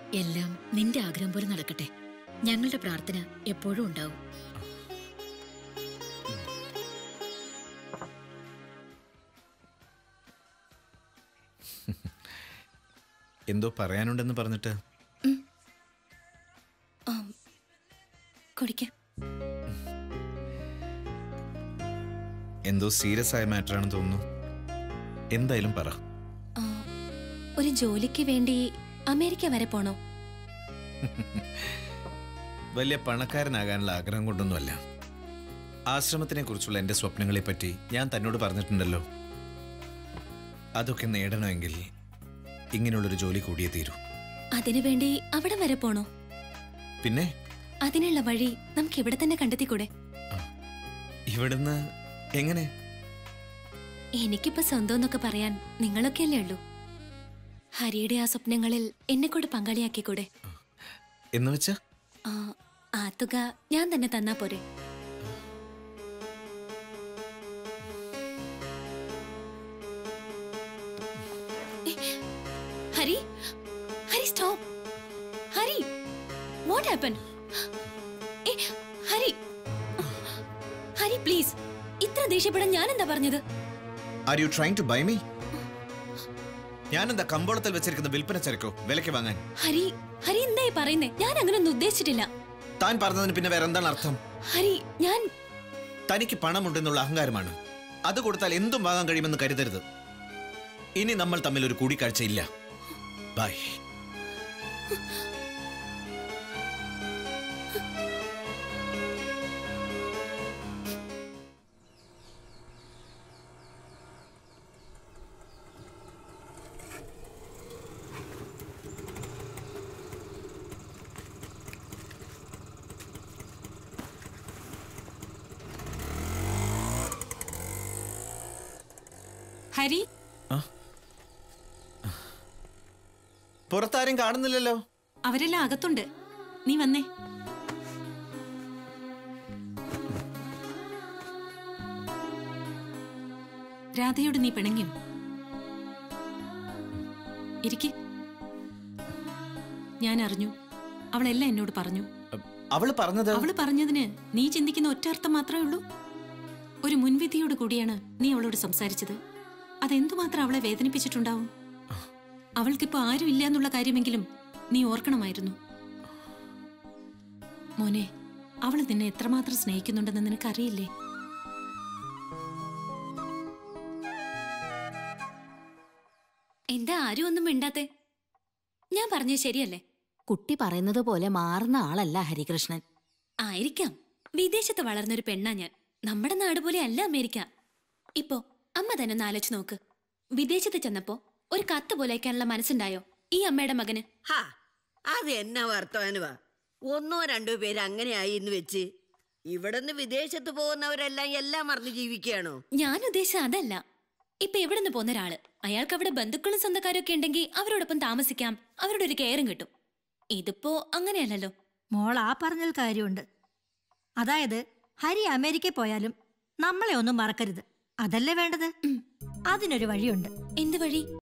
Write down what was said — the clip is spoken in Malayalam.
എല്ലാം നിന്റെ ആഗ്രഹം പോലെ നടക്കട്ടെ. ഞങ്ങളുടെ പ്രാർത്ഥന എപ്പോഴും ഉണ്ടാവും. എന്തോ പറയാനുണ്ടെന്ന് പറഞ്ഞിട്ട് എന്തോ സീരിയസ് ആയ മാറ്റർ ആണെന്ന് തോന്നുന്നു. എന്തായാലും പറ. ഒരു ജോലിക്ക് വേണ്ടി അമേരിക്ക വരെ പോണോ? വലിയ പണക്കാരനാകാനുള്ള ആഗ്രഹം കൊണ്ടൊന്നുമല്ല. ആശ്രമത്തിനെ കുറിച്ചുള്ള എന്റെ സ്വപ്നങ്ങളെ പറ്റി ഞാൻ തന്നോട് പറഞ്ഞിട്ടുണ്ടല്ലോ. അതൊക്കെ നേടണമെങ്കിൽ ഇങ്ങനെയുള്ളൊരു ജോലി കൂടിയേ തീരൂ. അതിനുവേണ്ടി അവിടെ വരെ പോണോ? പിന്നെ അതിനുള്ള വഴി നമുക്ക് ഇവിടെ തന്നെ കണ്ടെത്തിക്കൂടെ? ഇവിടുന്ന് എങ്ങനെ? എനിക്കിപ്പോ സ്വന്തം എന്നൊക്കെ പറയാൻ നിങ്ങളൊക്കെയല്ലേ ഉള്ളൂ. ഹരിയുടെ ആ സ്വപ്നങ്ങളിൽ എന്നെ കൂടെ പങ്കാളിയാക്കിക്കൂടെ? എന്ന് വെച്ചാ ആ തുക ഞാൻ തന്നെ തന്നാ പോരെ? Hari, Hari stop. Hari, what happened? Hari, Hari please, ഇത്ര ദേഷ്യപ്പെടാൻ ഞാൻ എന്താ പറഞ്ഞത്? Are you trying to buy me? ഞാനെന്താ കമ്പോളത്തിൽ വെച്ചിരിക്കുന്ന വിൽപ്പന ചരക്കോ വിലക്ക് വാങ്ങാൻ? ഹരി, ഹരി എന്തായി പറയുന്നേ? ഞാൻ അങ്ങനൊന്നും ഉദ്ദേശിച്ചിട്ടില്ല. താൻ പറഞ്ഞതിന് പിന്നെ വേറെ എന്താണ് അർത്ഥം? ഹരി, ഞാൻ തനിക്ക് പണമുണ്ടെന്നുള്ള അഹങ്കാരമാണ്. അത് കൊടുത്താൽ എന്തും വാങ്ങാൻ കഴിയുമെന്ന് കരുതരുത്. ഇനി നമ്മൾ തമ്മിൽ ഒരു കൂടിക്കാഴ്ചയില്ല. ബൈ. ഹരി, പുറത്താരും കാണുന്നില്ലല്ലോ. അവരെല്ലാം അകത്തുണ്ട്. നീ വന്നേ. രാധയോട് നീ പിണങ്ങിയോ? ഇരിക്ക്. ഞാൻ അറിഞ്ഞു. അവളെല്ലാം എന്നോട് പറഞ്ഞു. അവള് പറഞ്ഞതിന് നീ ചിന്തിക്കുന്ന ഒറ്റ അർത്ഥം മാത്രമേ ഉള്ളൂ. ഒരു മുൻവിധിയോട് കൂടിയാണ് നീ അവളോട് സംസാരിച്ചത്. അതെന്തുമാത്രം അവളെ വേദനിപ്പിച്ചിട്ടുണ്ടാവും. അവൾക്കിപ്പോ ആരും ഇല്ല എന്നുള്ള കാര്യമെങ്കിലും നീ ഓർക്കണമായിരുന്നു. മോനെ, അവള് നിന്നെ എത്രമാത്രം സ്നേഹിക്കുന്നുണ്ടെന്ന് നിനക്കറിയില്ലേ? എന്താ ആരും ഒന്നും മിണ്ടാത്തെ? ഞാൻ പറഞ്ഞത് ശരിയല്ലേ? കുട്ടി പറയുന്നത് പോലെ മാറുന്ന ആളല്ല ഹരികൃഷ്ണൻ. ആയിരിക്കാം. വിദേശത്ത് വളർന്നൊരു പെണ്ണാ ഞാൻ. നമ്മുടെ നാട് പോലെ അല്ല അമേരിക്ക. ഇപ്പോ അമ്മ തന്നെ ഒന്ന് ആലോചിച്ച് നോക്ക്. വിദേശത്ത് ചെന്നപ്പോ ഒരു കത്ത് പോലെ അയക്കാനുള്ള മനസ്സുണ്ടായോ ഈ അമ്മയുടെ മകന്? അത് എന്നാ വർത്തമാനുവാ? ഒന്നോ രണ്ടോ പേര് അങ്ങനെയായി എന്ന് വെച്ച് ഇവിടുന്ന് വിദേശത്ത് പോകുന്നവരെല്ലാം എല്ലാം മറന്ന് ജീവിക്കുകയാണോ? ഞാൻ ഉദ്ദേശിച്ച അതല്ല. ഇപ്പൊ എവിടെ നിന്ന് പോകുന്ന ഒരാള്, അയാൾക്ക് അവിടെ ബന്ധുക്കളും സ്വന്തക്കാരും ഒക്കെ ഉണ്ടെങ്കിൽ അവരോടൊപ്പം താമസിക്കാം, അവരുടെ ഒരു കെയറും കിട്ടും. ഇതിപ്പോ അങ്ങനെയല്ലല്ലോ. മോൾ ആ പറഞ്ഞാൽ കാര്യമുണ്ട്. അതായത് ഹരി അമേരിക്കയിൽ പോയാലും നമ്മളെ ഒന്നും മറക്കരുത്, അതല്ലേ വേണ്ടത്? അതിനൊരു വഴിയുണ്ട്. എന്ത് വഴി?